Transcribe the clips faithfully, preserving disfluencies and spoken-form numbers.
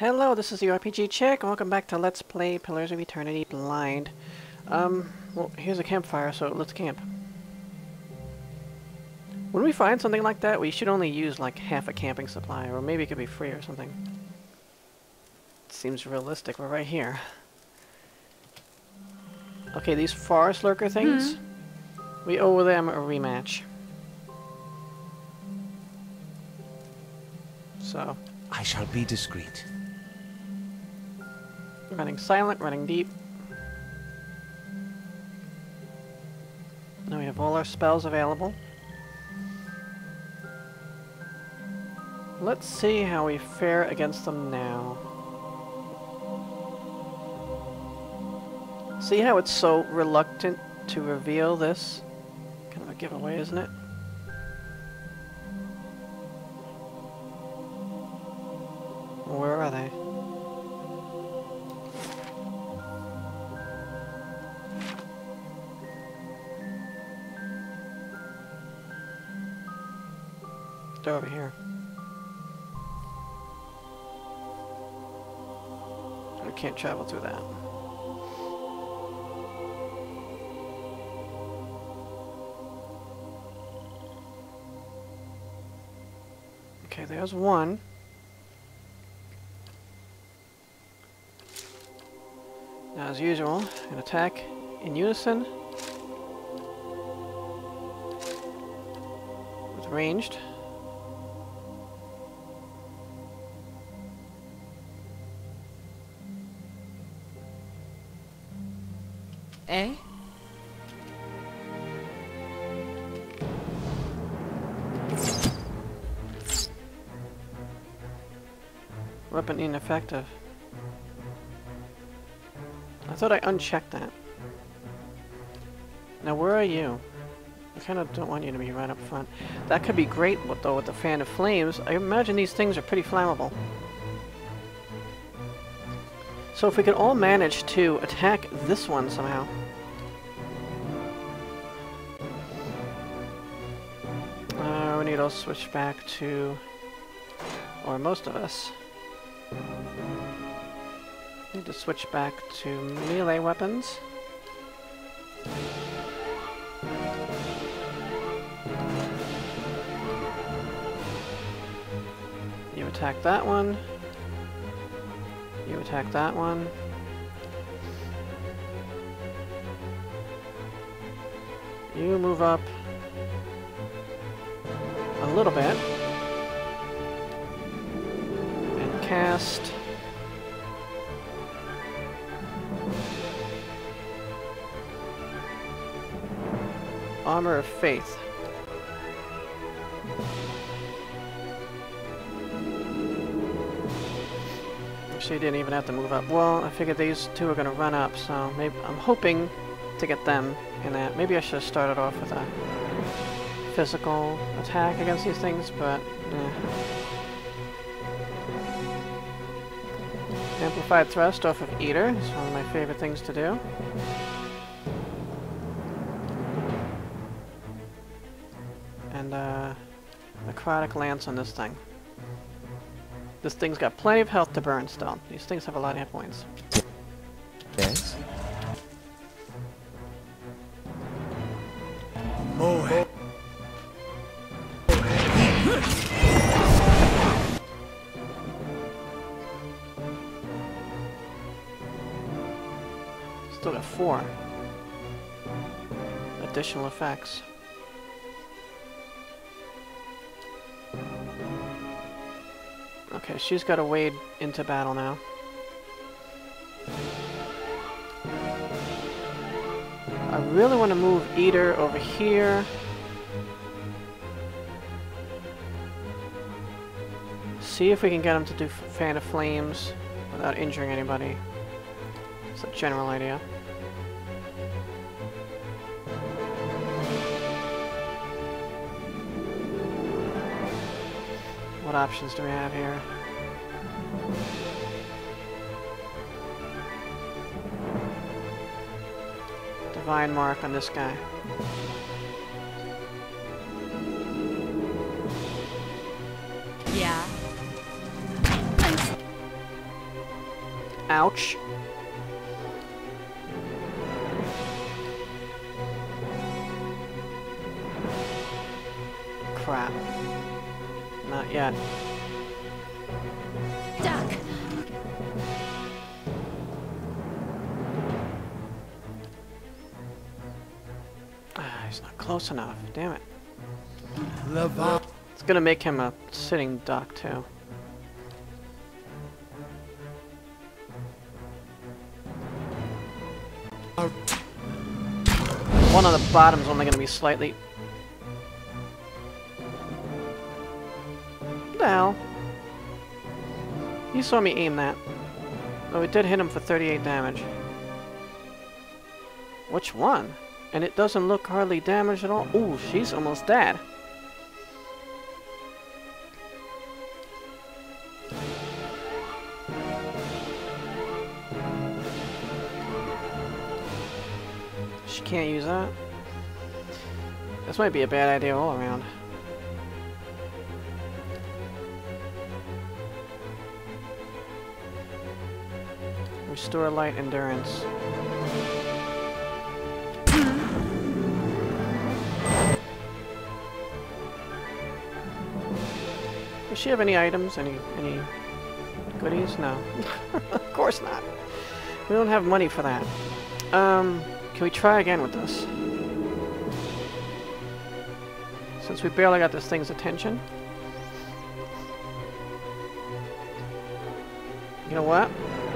Hello, this is the R P G Chick. Welcome back to Let's Play Pillars of Eternity Blind. Um, well, here's a campfire, so let's camp. When we find something like that, we should only use like half a camping supply, or maybe it could be free or something. Seems realistic. We're right here. Okay, these forest lurker things, hmm. we owe them a rematch. So. I shall be discreet. Running silent, running deep. Now we have all our spells available. Let's see how we fare against them now. See how it's so reluctant to reveal this? Kind of a giveaway, isn't it? Where are they? They're over here. We can't travel through that. Okay, there's one. Now, as usual, an attack in unison with ranged. Eh? Weapon ineffective. I thought I unchecked that. Now where are you? I kind of don't want you to be right up front. That could be great, though, with the fan of flames. I imagine these things are pretty flammable. So if we could all manage to attack this one somehow. Uh, we need to switch back to... or most of us. Need to switch back to melee weapons. You attack that one. You attack that one. You move up a little bit. And cast... Armor of Faith. Actually, didn't even have to move up. Well, I figured these two are going to run up, so maybe I'm hoping to get them in that. Maybe I should have started off with a physical attack against these things, but eh. Amplified Thrust off of Eater is one of my favorite things to do. And uh, Necrotic Lance on this thing. This thing's got plenty of health to burn still. These things have a lot of hit points. Yes. Oh. Still got four additional effects. Okay, she's got to wade into battle now. I really want to move Eater over here. See if we can get him to do Fan of Flames without injuring anybody. It's a general idea. What options do we have here? Divine Mark on this guy. Yeah. Ouch. Crap. Not yet. Duck. Ah, he's not close enough. Damn it. Lava. It's gonna make him a sitting duck, too. One on the bottom's only gonna be slightly... What the hell? You saw me aim that. Oh, it did hit him for thirty-eight damage. Which one? And it doesn't look hardly damaged at all. Ooh, she's almost dead. She can't use that. This might be a bad idea all around. Restore light endurance. Does she have any items? Any any goodies? No. Of course not. We don't have money for that. Um, can we try again with this? Since we barely got this thing's attention. You know what?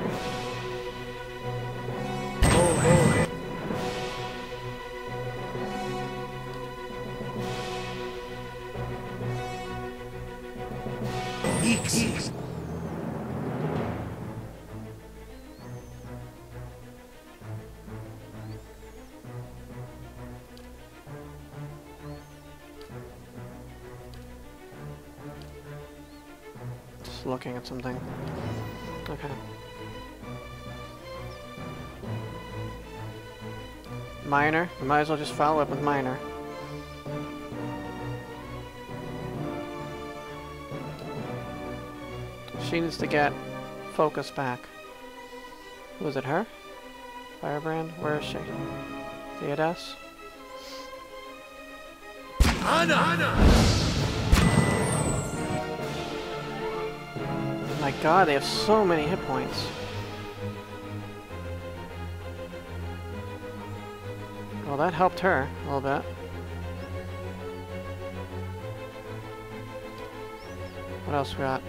Wichts. Just looking at something. Okay. Minor. We might as well just follow up with minor. She needs to get focus back. Was it her? Firebrand? Where is she? Theodas? Anna! Anna! My god, they have so many hit points. Well, that helped her a little bit. What else we got?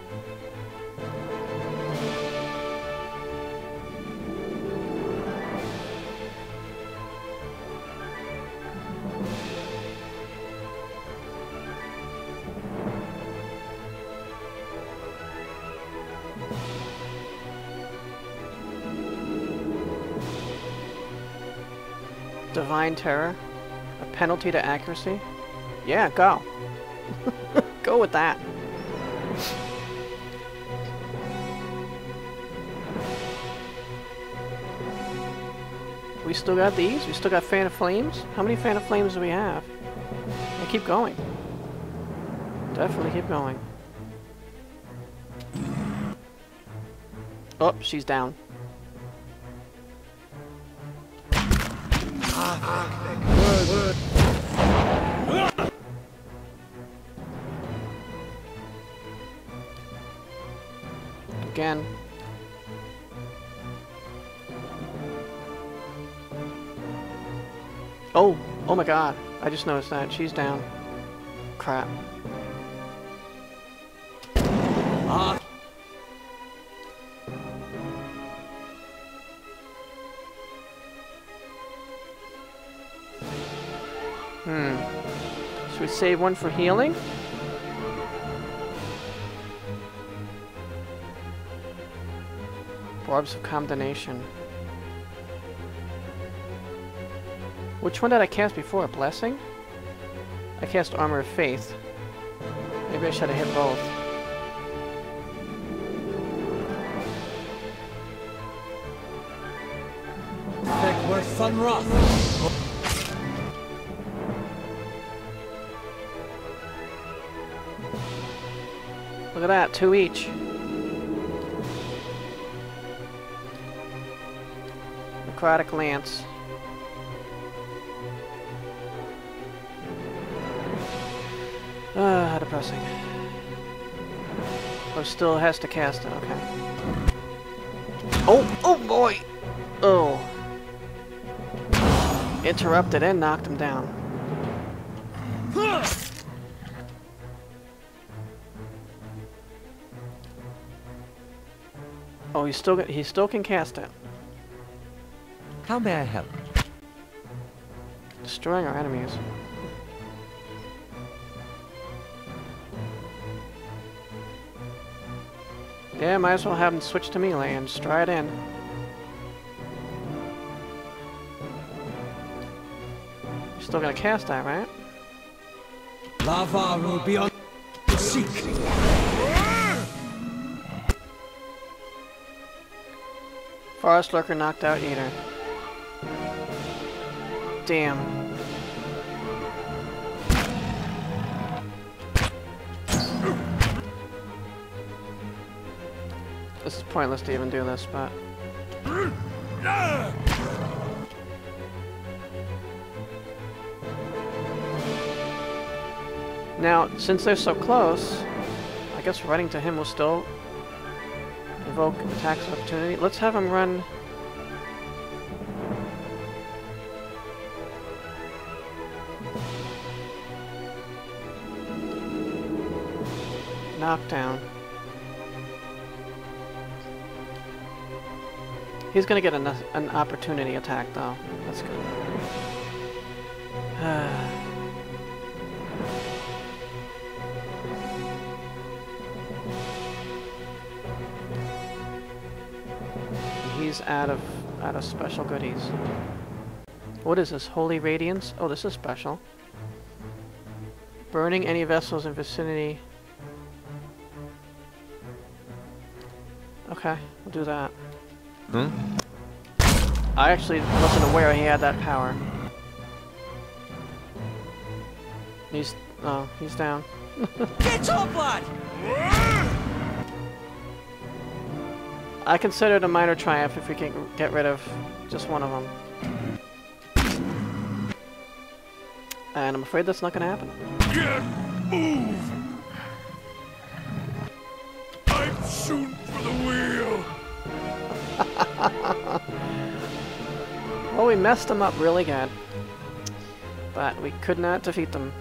Divine Terror? A penalty to accuracy? Yeah, go. Go with that. We still got these? We still got Fan of Flames? How many Fan of Flames do we have? I keep going. Definitely keep going. Oh, she's down. Again. Oh! Oh my god. I just noticed that. She's down. Crap. Ah. Hmm. Should we save one for healing? Orbs of Condemnation. Which one did I cast before? Blessing? I cast Armor of Faith. Maybe I should have hit both. Look at that, two each. necrotic lance. Ah, how depressing. Oh, still has to cast it, okay. Oh, oh boy! Oh. Interrupted and knocked him down. Oh, he still he still can cast it. How may I help? Destroying our enemies. Yeah, might as well have him switch to melee and just try it in. You're still gonna cast that, right? Lava will be on the seek. Forest Lurker knocked out Eater. Damn. This is pointless to even do this, but... Now, since they're so close, I guess running to him will still evoke attacks of opportunity. Let's have him run... Knockdown. He's gonna get an, an opportunity attack, though. That's good. He's out of out of special goodies. What is this? Holy Radiance? Oh, this is special. Burning any vessels in vicinity. Okay, we'll do that. Hmm? I actually wasn't aware he had that power. He's... oh, he's down. Get your blood! I consider it a minor triumph if we can get rid of just one of them. And I'm afraid that's not going to happen. Get move! I'm shooting for the wheel! Well, we messed them up really good. But we could not defeat them.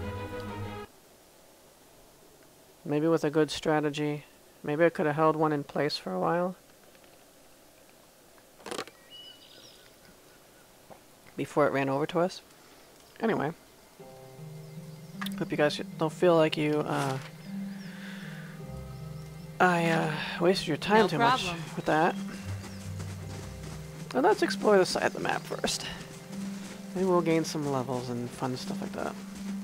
Maybe with a good strategy. Maybe I could have held one in place for a while. Before it ran over to us. Anyway. Hope you guys don't feel like you, uh... I, uh, wasted your time No too problem. much with that. Well, let's explore the side of the map first. Maybe we'll gain some levels and fun stuff like that.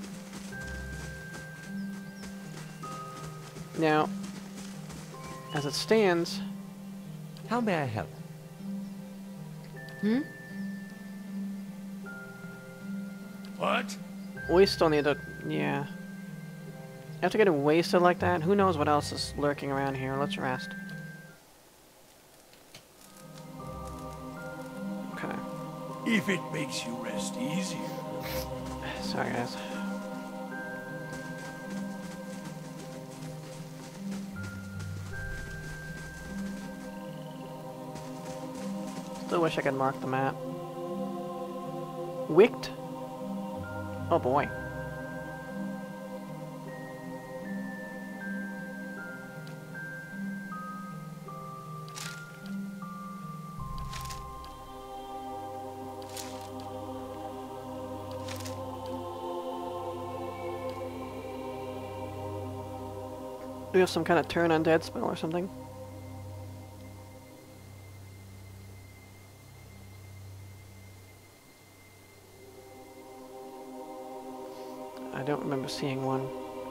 Now, as it stands... How may I help? Hmm? What? We still need to... yeah. After getting wasted like that, who knows what else is lurking around here. Let's rest. Okay. If it makes you rest easier. Sorry, guys. Still wish I could mark the map. Wichts? Oh boy. Do we have some kind of turn undead spell or something? I don't remember seeing one.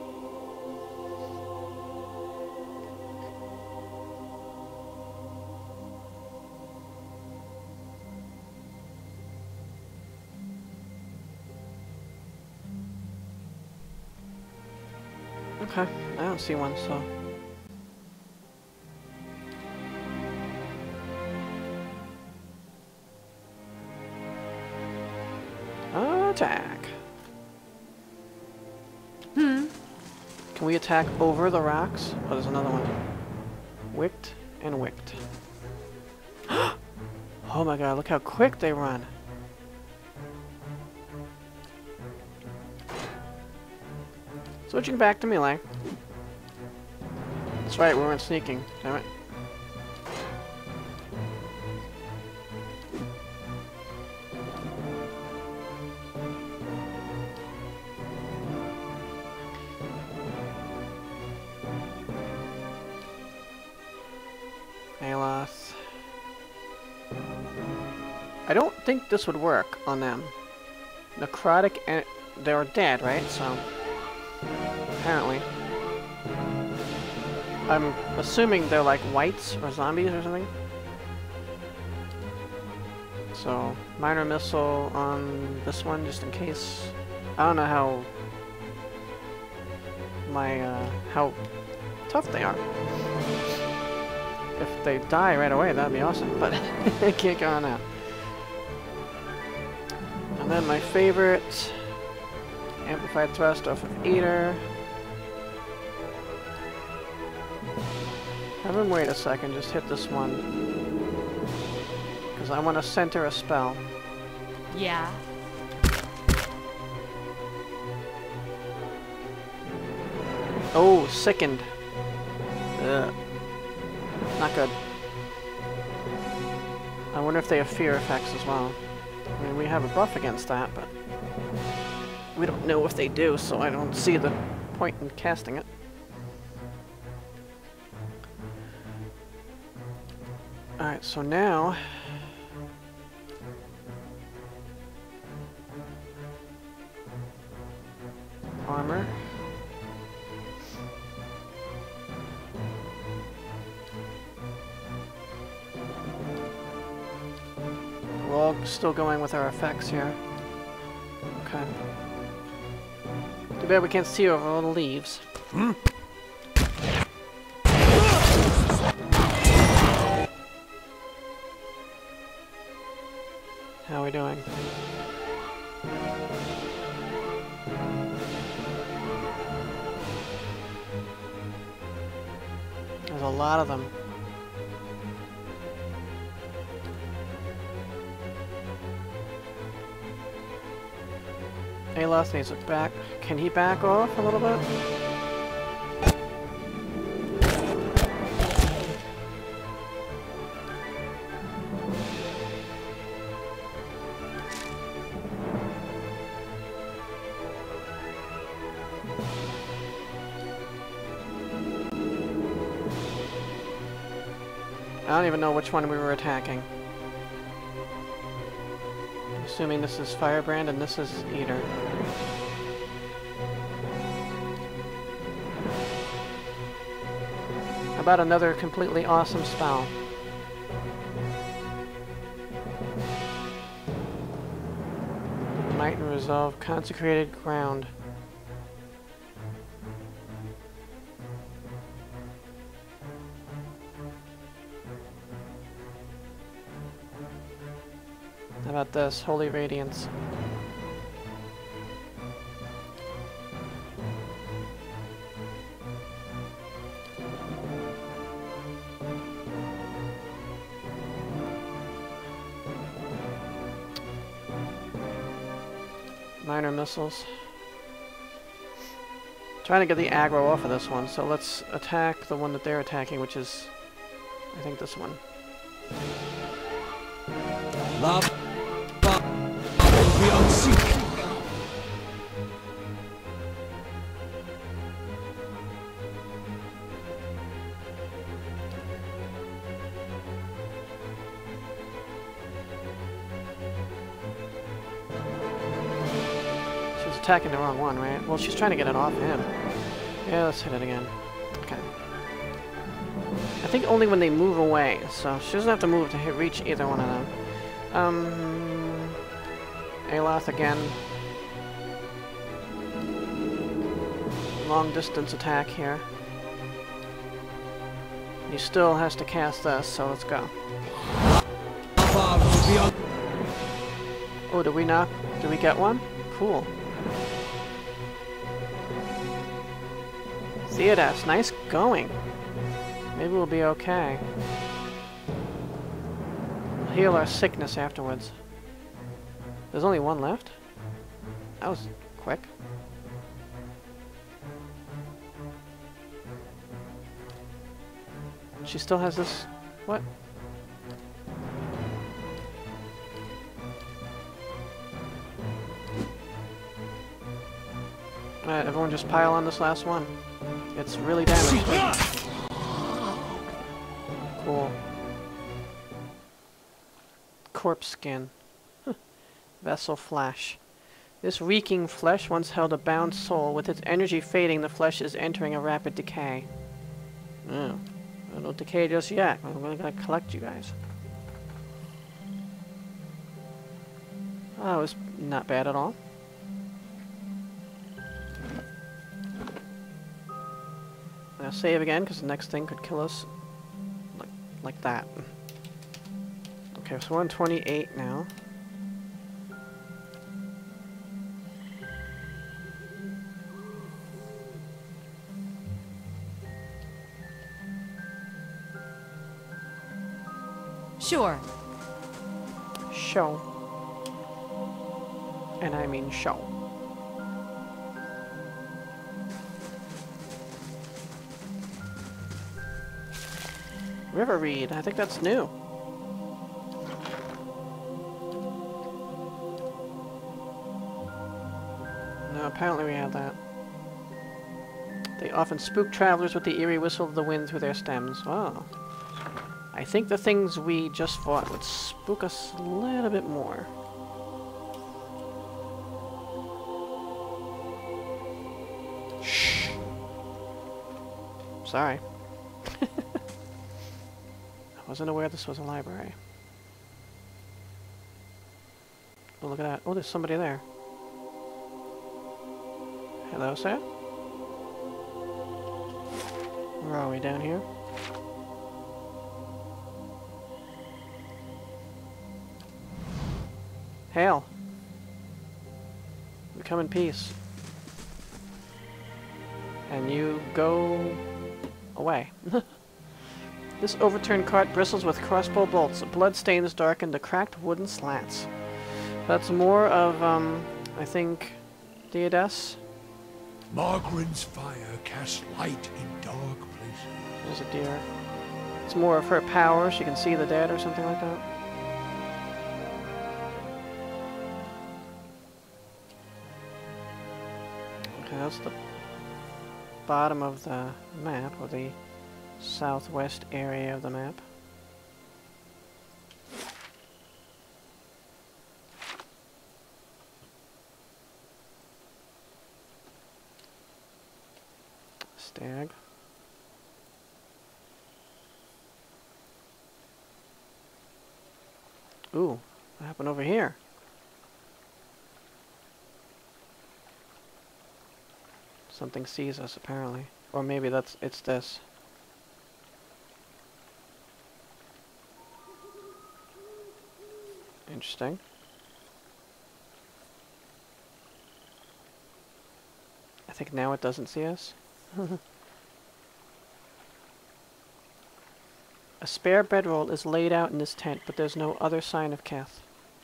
Okay, I don't see one, so... Attack. Hmm. Can we attack over the rocks? Oh, there's another one. Wicht and Wicht. Oh my god, look how quick they run. Switching back to melee. That's right, we weren't sneaking. Damn it. Aloth. I don't think this would work on them. Necrotic and they're dead, right? So apparently. I'm assuming they're like wights or zombies or something. So minor missile on this one just in case. I don't know how my uh, how tough they are. If they die right away, that'd be awesome, but I can't go on that. And then my favorite, amplified thrust off of Eater. Have him wait a second, just hit this one. Because I want to center a spell. Yeah. Oh, sickened. Ugh. Not good. I wonder if they have fear effects as well. I mean, we have a buff against that, but we don't know if they do, so I don't see the point in casting it. Alright, so now armor. We're all still going with our effects here. Okay. Too bad we can't see over all the leaves. Hmm? How are we doing? There's a lot of them. Aloth needs to back. Can he back off a little bit? I don't even know which one we were attacking. Assuming this is Firebrand and this is Eater. How about another completely awesome spell? Might and Resolve Consecrated Ground. How about this? Holy Radiance. Minor missiles. Trying to get the aggro off of this one, so let's attack the one that they're attacking, which is, I think, this one. Love. Beyond seek. She's attacking the wrong one, right? Well, she's trying to get it off him. Yeah, let's hit it again. Okay. I think only when they move away, so she doesn't have to move to hit reach either one of them. Um, Aloth again. Long distance attack here. He still has to cast this, so let's go. Oh, did we not? Did we get one? Cool. Theodas, nice going. Maybe we'll be okay. We'll heal our sickness afterwards. There's only one left? That was quick. She still has this... What? Alright, everyone just pile on this last one. It's really damaged. Cool. Corpse skin. Vessel flash. This reeking flesh once held a bound soul. With its energy fading, the flesh is entering a rapid decay. Oh. I don't decay just yet. I'm gonna collect you guys. Oh, it was not bad at all. I'll save again, because the next thing could kill us like, like that. Okay, so we're on twenty-eight now. Sure. Show. And I mean show. River Reed, I think that's new. No, apparently we had that. They often spook travelers with the eerie whistle of the wind through their stems. Oh. I think the things we just fought would spook us a little bit more. Shh. Sorry. I wasn't aware this was a library. Oh, look at that. Oh, there's somebody there. Hello, sir? Where are we, down here? Hail! We come in peace. And you go away. This overturned cart bristles with crossbow bolts. Blood stains darken the cracked wooden slats. That's more of, um, I think, Theodas. Margaren's fire casts light in dark places. There's a deer. It's more of her power. She can see the dead or something like that. Okay, that's the bottom of the map, or the southwest area of the map. Stag. Ooh, what happened over here? Something sees us, apparently. Or maybe that's, it's this. Interesting. I think now it doesn't see us. A spare bedroll is laid out in this tent, but there's no other sign of Keth.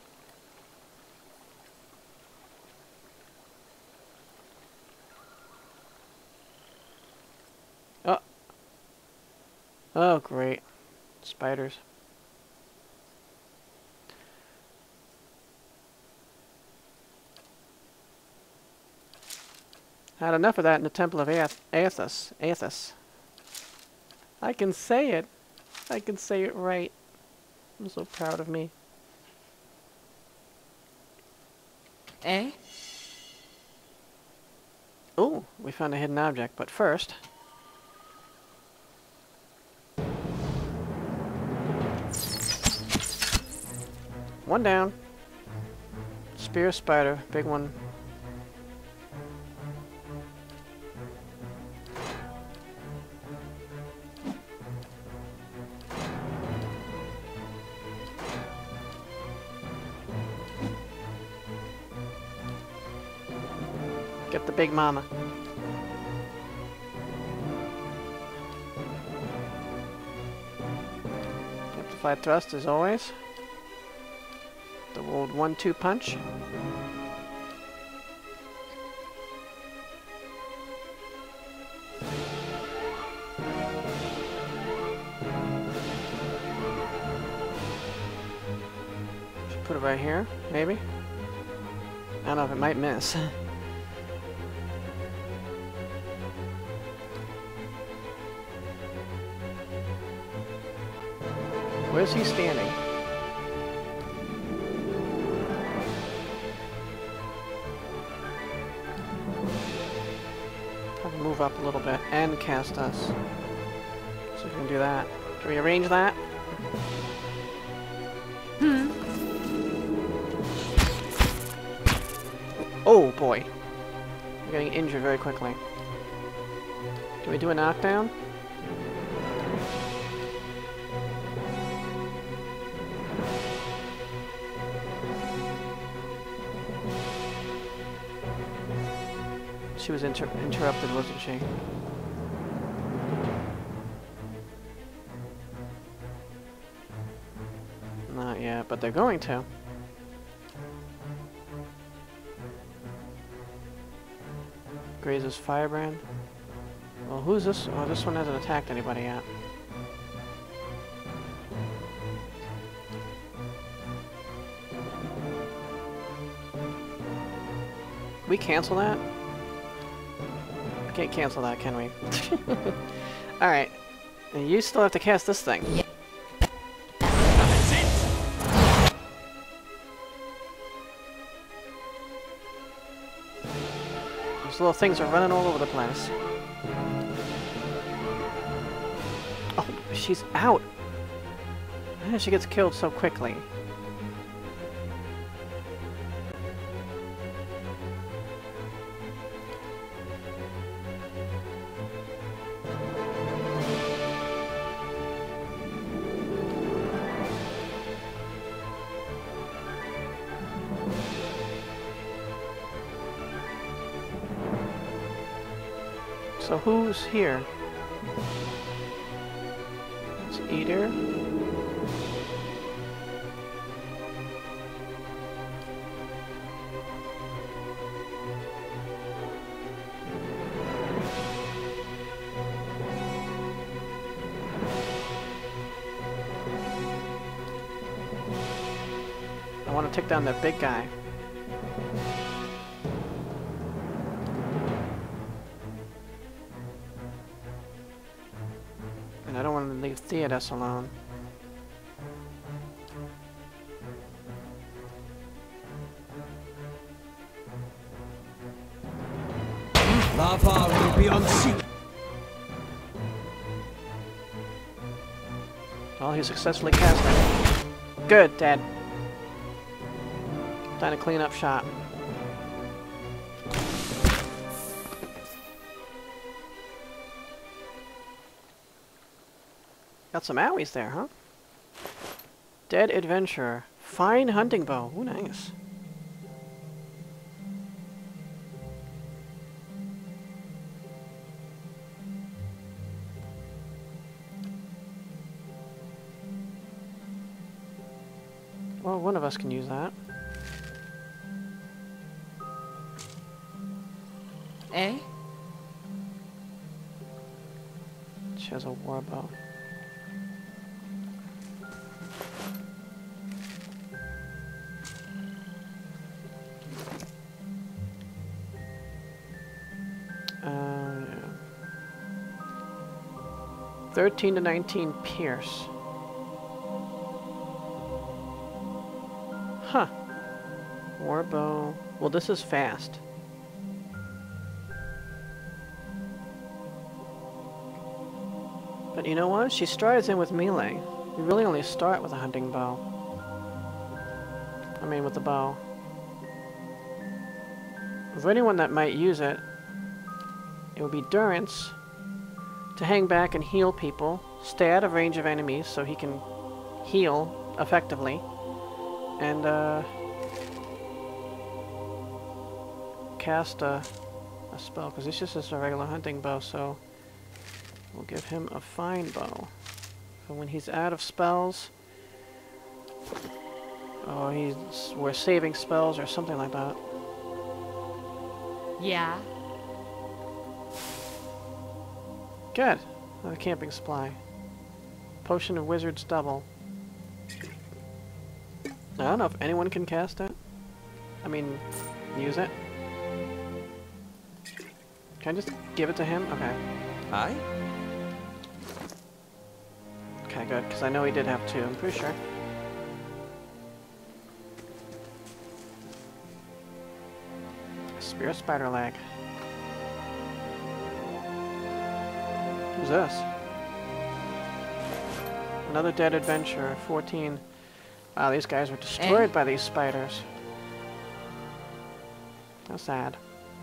Oh. Oh, great. Spiders. Had enough of that in the Temple of Ath Athos. Athos. I can say it. I can say it right. I'm so proud of me. Eh? Oh, we found a hidden object, but first... One down. Spear spider, big one. Get the big mama. Amplified thrust as always. The old one two punch. Should put it right here, maybe? I don't know if it might miss. Where's he standing? Probably move up a little bit and cast us. So we can do that. Can we arrange that? Hmm. Oh boy. We're getting injured very quickly. Can we do a knockdown? She was inter interrupted, wasn't she? Not yet, but they're going to. Grazes Firebrand. Well, who's this? Oh, this one hasn't attacked anybody yet. Can we cancel that? We can't cancel that, can we? Alright. And you still have to cast this thing. Yeah. These little things are running all over the place. Oh, she's out! How did she gets killed so quickly? So who's here? It's Eater. I want to take down that big guy. And I don't want to leave Theodos alone. Lava will be on sea. Well, he successfully cast it. Good, Dad. Time to clean up shop. Got some owies there, huh? Dead Adventurer. Fine hunting bow. Ooh, nice. Well, one of us can use that. Eh? She has a war bow. Uh, yeah. thirteen to nineteen Pierce. Huh. Warbow. Well, this is fast. But you know what? She strides in with melee. You really only start with a hunting bow. I mean, with the bow. For anyone that might use it, it would be Durance to hang back and heal people, stay out of range of enemies so he can heal effectively, and uh, cast a a spell, because this just is a regular hunting bow, so we'll give him a fine bow. So when he's out of spells, or he's, we're saving spells or something like that. Yeah. Good. Another camping supply. Potion of Wizard's Double. I don't know if anyone can cast it. I mean, use it. Can I just give it to him? Okay. Aye? Okay, good, because I know he did have two, I'm pretty sure. Spear spider leg. Who's this? Another dead adventurer, fourteen. Wow, these guys were destroyed Eh? by these spiders. How sad.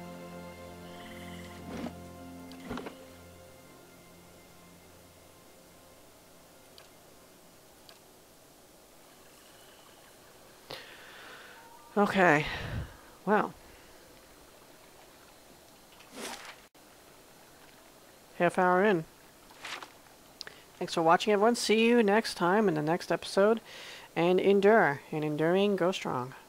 Okay. Well. Half hour in. Thanks for watching, everyone. See you next time in the next episode. And endure. And enduring, go strong.